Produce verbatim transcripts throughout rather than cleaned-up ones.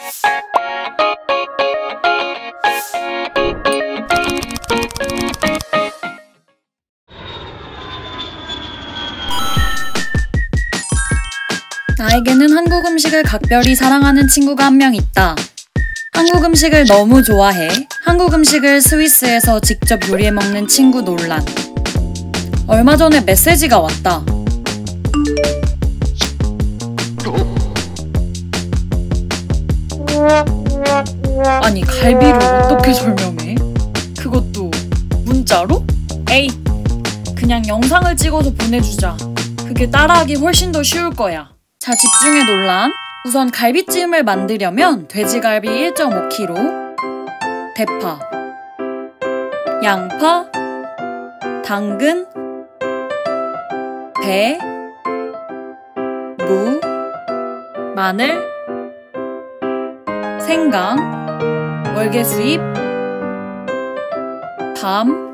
나에게는 한국 음식을 각별히 사랑하는 친구가 한 명 있다. 한국 음식을 너무 좋아해. 한국 음식을 스위스에서 직접 요리해 먹는 친구 논란. 얼마 전에 메시지가 왔다. 아니, 갈비를 어떻게 설명해? 그것도 문자로? 에이, 그냥 영상을 찍어서 보내주자. 그게 따라하기 훨씬 더 쉬울 거야. 자, 집중해 논란. 우선 갈비찜을 만들려면 돼지갈비 일 점 오 킬로그램, 대파, 양파, 당근, 배, 무, 마늘, 생강, 월계수잎, 밤,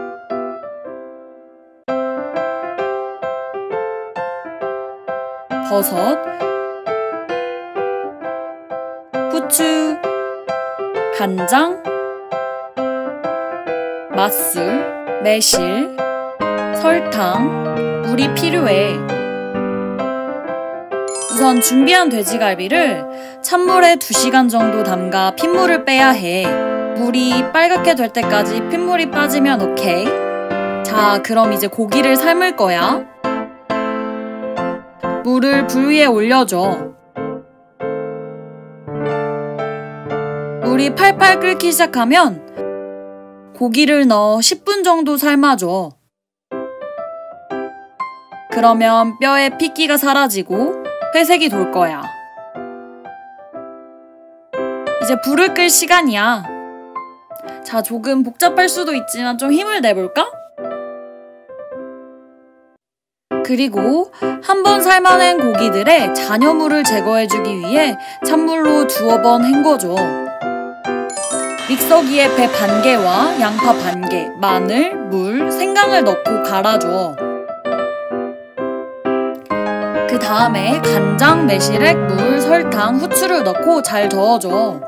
버섯, 후추, 간장, 맛술, 매실, 설탕, 물이 필요해. 우선 준비한 돼지갈비를 찬물에 두 시간 정도 담가 핏물을 빼야 해. 물이 빨갛게 될 때까지 핏물이 빠지면 오케이. 자, 그럼 이제 고기를 삶을 거야. 물을 불 위에 올려줘. 물이 팔팔 끓기 시작하면 고기를 넣어 십 분 정도 삶아줘. 그러면 뼈에 핏기가 사라지고 회색이 돌 거야. 이제 불을 끌 시간이야. 자, 조금 복잡할 수도 있지만 좀 힘을 내볼까? 그리고 한 번 삶아낸 고기들의 잔여물을 제거해주기 위해 찬물로 두어 번 헹궈줘. 믹서기에 배 반 개와 양파 반 개, 마늘, 물, 생강을 넣고 갈아줘. 그 다음에 간장, 매실액, 물, 설탕, 후추를 넣고 잘 저어줘.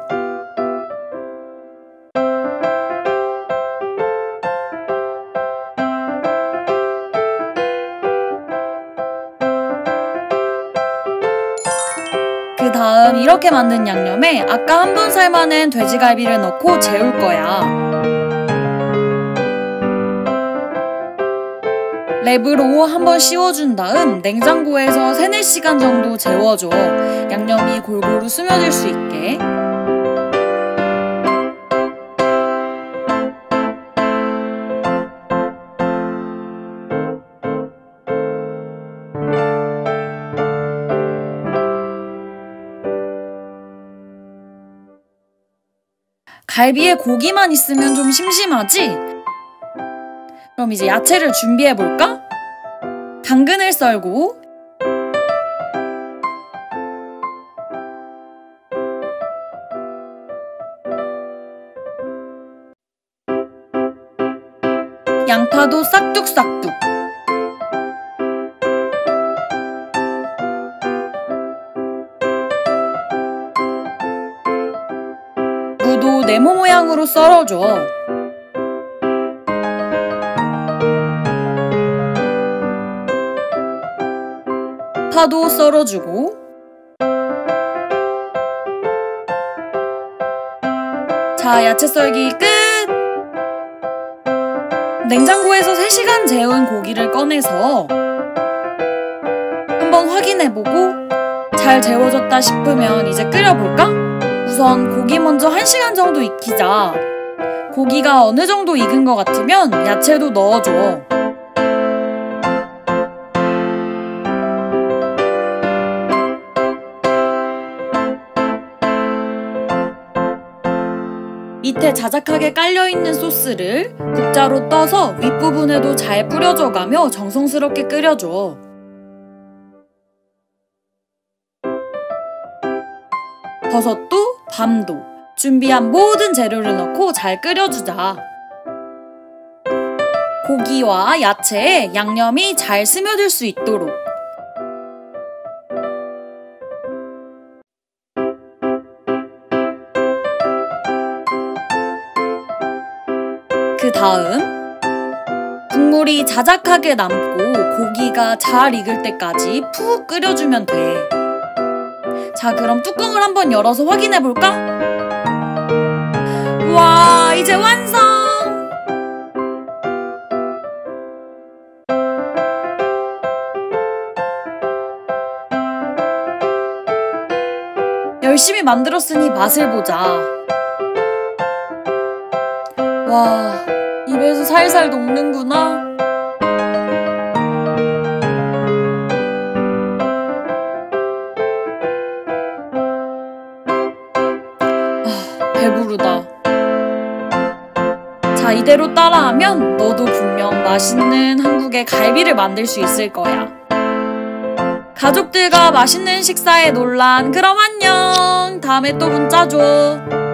그 다음 이렇게 만든 양념에 아까 한 번 삶아낸 돼지갈비를 넣고 재울 거야. 랩으로 한번 씌워준 다음 냉장고에서 세네 시간 정도 재워줘. 양념이 골고루 스며들 수 있게. 갈비에 고기만 있으면 좀 심심하지? 그럼 이제 야채를 준비해볼까? 당근을 썰고 양파도 싹둑싹둑. 무도 네모 모양으로 썰어줘. 파도 썰어주고 자, 야채 썰기 끝! 냉장고에서 세 시간 재운 고기를 꺼내서 한번 확인해보고 잘 재워졌다 싶으면 이제 끓여볼까? 우선 고기 먼저 한 시간 정도 익히자. 고기가 어느 정도 익은 것 같으면 야채도 넣어줘. 밑에 자작하게 깔려있는 소스를 국자로 떠서 윗부분에도 잘 뿌려줘가며 정성스럽게 끓여줘. 버섯도 밤도 준비한 모든 재료를 넣고 잘 끓여주자. 고기와 야채에 양념이 잘 스며들 수 있도록. 그 다음 국물이 자작하게 남고 고기가 잘 익을 때까지 푹 끓여주면 돼. 자, 그럼 뚜껑을 한번 열어서 확인해 볼까? 와, 이제 완성! 열심히 만들었으니 맛을 보자. 와, 입에서 살살 녹는구나. 아, 배부르다. 자, 이대로 따라하면 너도 분명 맛있는 한국의 갈비를 만들 수 있을 거야. 가족들과 맛있는 식사에 놀란. 그럼 안녕. 다음에 또 문자 줘.